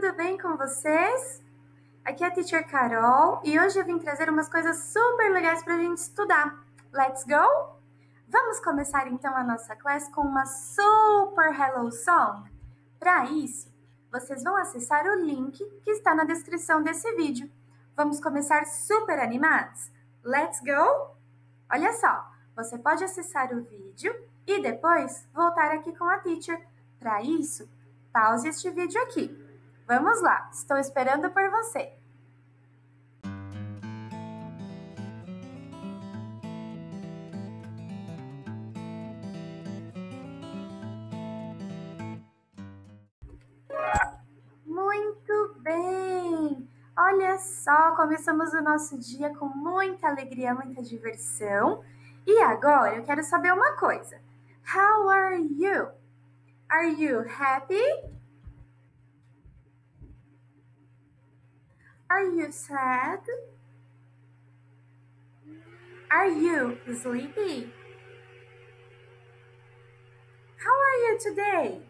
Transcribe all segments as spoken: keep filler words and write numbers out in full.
tudo bem com vocês? Aqui é a Teacher Carol e hoje eu vim trazer umas coisas super legais para a gente estudar. Let's go? Vamos começar então a nossa classe com uma super hello song? Para isso, vocês vão acessar o link que está na descrição desse vídeo. Vamos começar super animados? Let's go? Olha só, você pode acessar o vídeo e depois voltar aqui com a Teacher. Para isso, pause este vídeo aqui. Vamos lá, estou esperando por você. Muito bem! Olha só, começamos o nosso dia com muita alegria, muita diversão. E agora eu quero saber uma coisa. How are you? Are you happy? Are you sad? Are you sleepy? How are you today?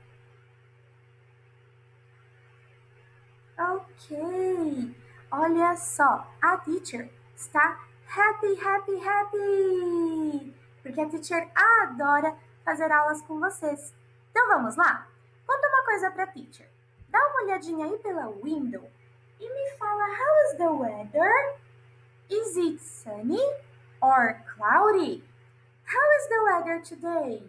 Ok, olha só, a teacher está happy, happy, happy, porque a teacher adora fazer aulas com vocês. Então vamos lá? Conta uma coisa para a teacher. Dá uma olhadinha aí pela window e me fala, how is the weather? Is it sunny or cloudy? How is the weather today?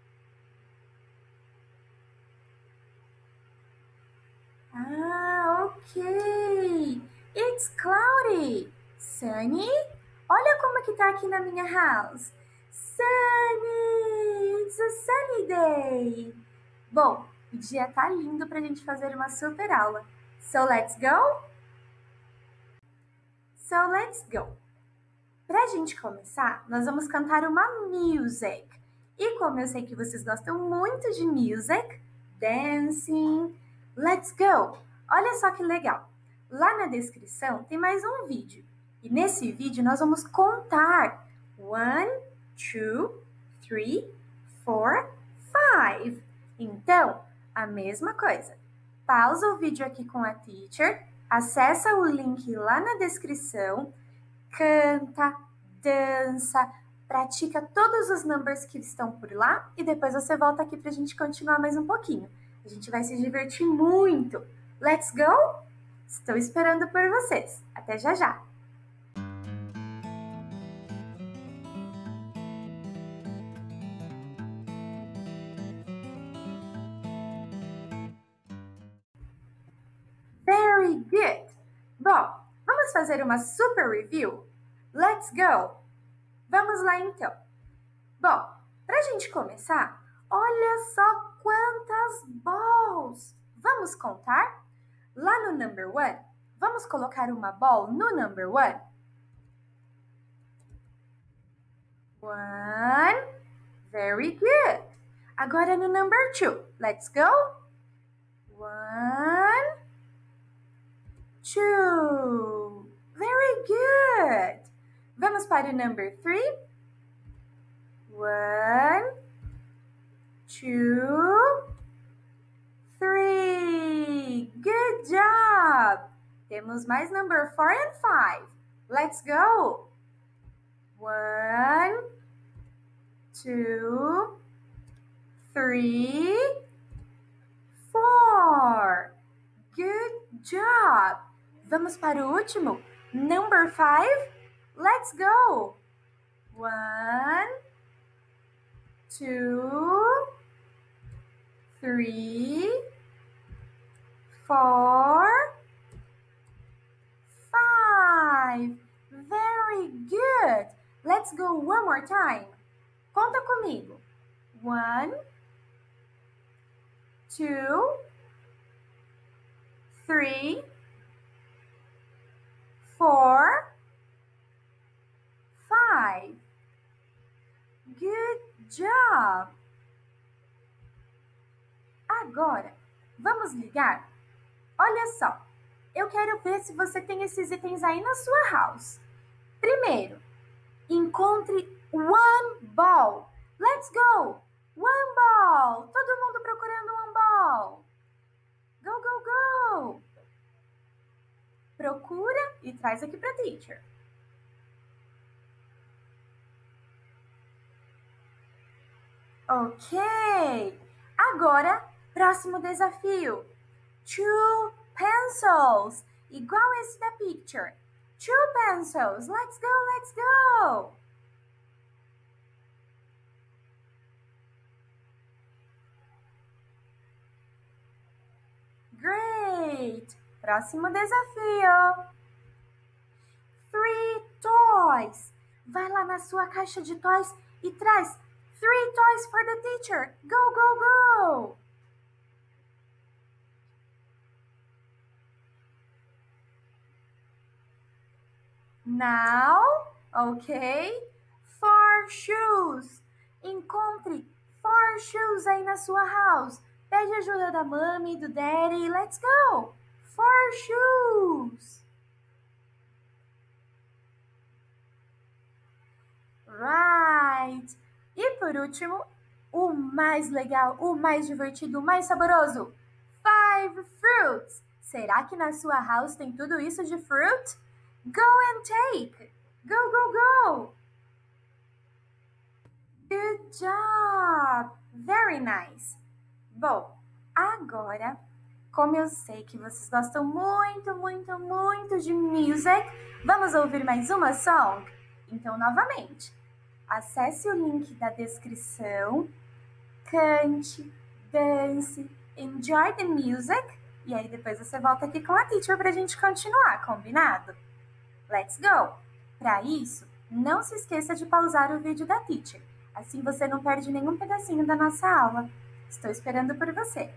Ah, ok. It's cloudy. Sunny? Olha como que tá aqui na minha house. Sunny! It's a sunny day. Bom, o dia tá lindo pra gente fazer uma super aula. So let's go? So let's go. Pra gente começar, nós vamos cantar uma music. E como eu sei que vocês gostam muito de music, dancing, let's go! Olha só que legal! Lá na descrição tem mais um vídeo. E nesse vídeo nós vamos contar one, two, three, four, five. Então, a mesma coisa. Pausa o vídeo aqui com a teacher, acessa o link lá na descrição, canta, dança, pratica todos os numbers que estão por lá e depois você volta aqui pra gente continuar mais um pouquinho. A gente vai se divertir muito. Let's go? Estou esperando por vocês. Até já já! Very good! Bom, vamos fazer uma super review? Let's go! Vamos lá então. Bom, para a gente começar, olha só quantas balls! Vamos contar? Lá no number one, vamos colocar uma ball no number one? One. Very good. Agora no number two. Let's go. One. Two. Very good. Vamos para o number three. One. Two. Three. Good job. Temos mais number four and five. Let's go. One, two, three, four. Good job. Vamos para o último. Number five. Let's go. One, two, three, four, five. Very good. Let's go one more time. Conta comigo. One, two, three, four, five. Good job. Agora, vamos ligar? Olha só, eu quero ver se você tem esses itens aí na sua house. Primeiro, encontre one ball. Let's go! One ball! Todo mundo procurando one ball. Go, go, go! Faz aqui para a teacher. Ok. Agora, próximo desafio. Two pencils. Igual esse da picture. Two pencils. Let's go, let's go. Great. Próximo desafio. Three toys. Vai lá na sua caixa de toys e traz three toys for the teacher. Go, go, go. Now, ok, four shoes. Encontre four shoes aí na sua house. Pede ajuda da mami, do daddy. Let's go. Four shoes. Right. E por último, o mais legal, o mais divertido, o mais saboroso. Five fruits. Será que na sua house tem tudo isso de fruit? Go and take. Go, go, go. Good job. Very nice. Bom, agora, como eu sei que vocês gostam muito, muito, muito de music, vamos ouvir mais uma song? Então, novamente, acesse o link da descrição, cante, dance, enjoy the music, e aí depois você volta aqui com a teacher pra gente continuar, combinado? Let's go! Para isso, não se esqueça de pausar o vídeo da teacher, assim você não perde nenhum pedacinho da nossa aula. Estou esperando por você.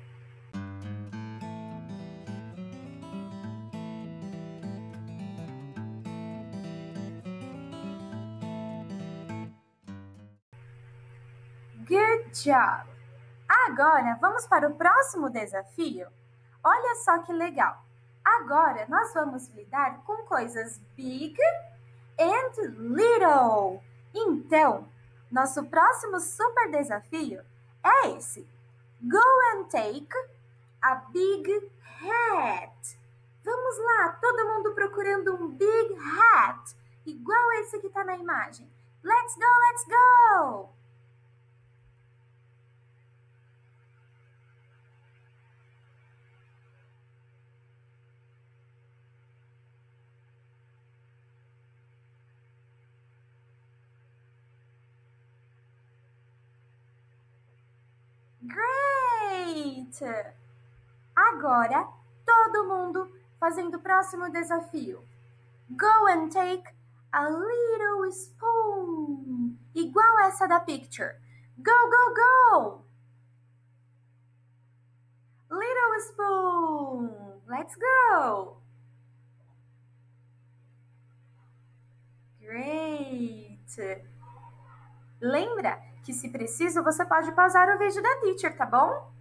Good job! Agora, vamos para o próximo desafio? Olha só que legal! Agora, nós vamos lidar com coisas big and little. Então, nosso próximo super desafio é esse. Go and take a big hat. Vamos lá, todo mundo procurando um big hat, igual esse que está na imagem. Let's go, let's go! Great! Agora, todo mundo fazendo o próximo desafio. Go and take a little spoon. Igual essa da picture. Go, go, go! Little spoon. Let's go! Great! Lembra que, se preciso, você pode pausar o vídeo da teacher, tá bom?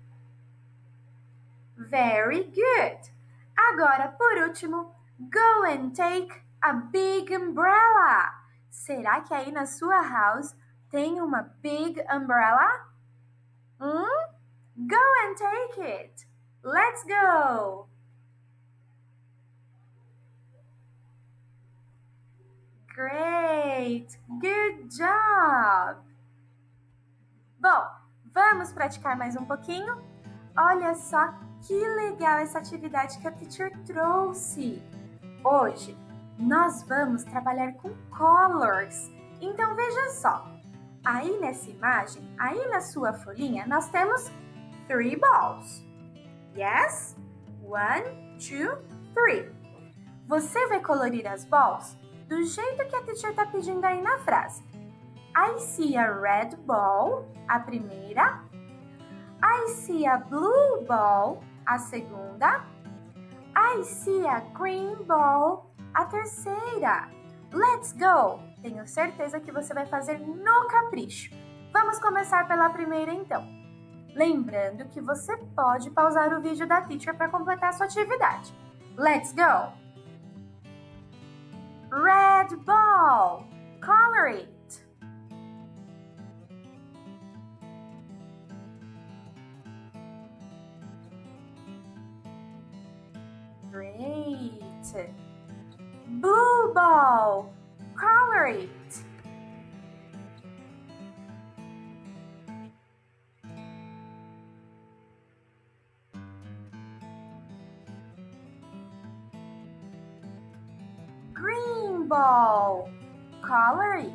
Very good! Agora, por último, go and take a big umbrella. Será que aí na sua house tem uma big umbrella? Hum? Go and take it! Let's go! Great! Good job! Bom, vamos praticar mais um pouquinho? Olha só que legal essa atividade que a teacher trouxe! Hoje, nós vamos trabalhar com colors. Então, veja só. Aí nessa imagem, aí na sua folhinha, nós temos three balls. Yes? One, two, three. Você vai colorir as balls do jeito que a teacher está pedindo aí na frase. I see a red ball, a primeira. I see a blue ball, a segunda. I see a green ball, a terceira. Let's go! Tenho certeza que você vai fazer no capricho. Vamos começar pela primeira então. Lembrando que você pode pausar o vídeo da teacher para completar a sua atividade. Let's go! Red ball. Color it. Great. Blue ball. Color it. Green ball. Color it.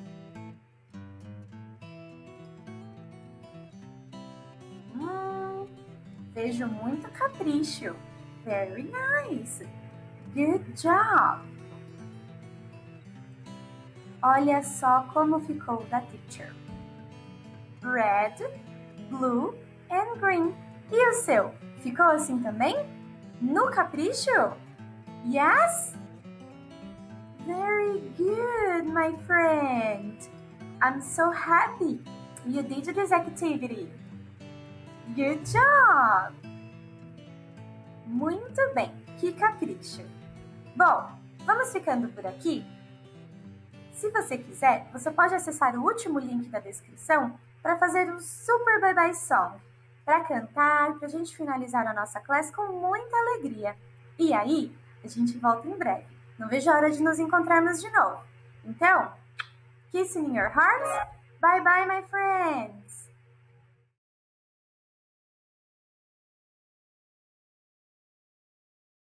Hum, vejo muito capricho. Very nice. Good job. Olha só como ficou da picture. Red, blue and green. E o seu? Ficou assim também? No capricho? Yes? Very good, my friend. I'm so happy you did this activity. Good job! Muito bem, que capricho! Bom, vamos ficando por aqui? Se você quiser, você pode acessar o último link da descrição para fazer um super bye bye song, para cantar, para a gente finalizar a nossa classe com muita alegria. E aí, a gente volta em breve. Não vejo a hora de nos encontrarmos de novo. Então, kissing in your heart. Bye bye, my friend!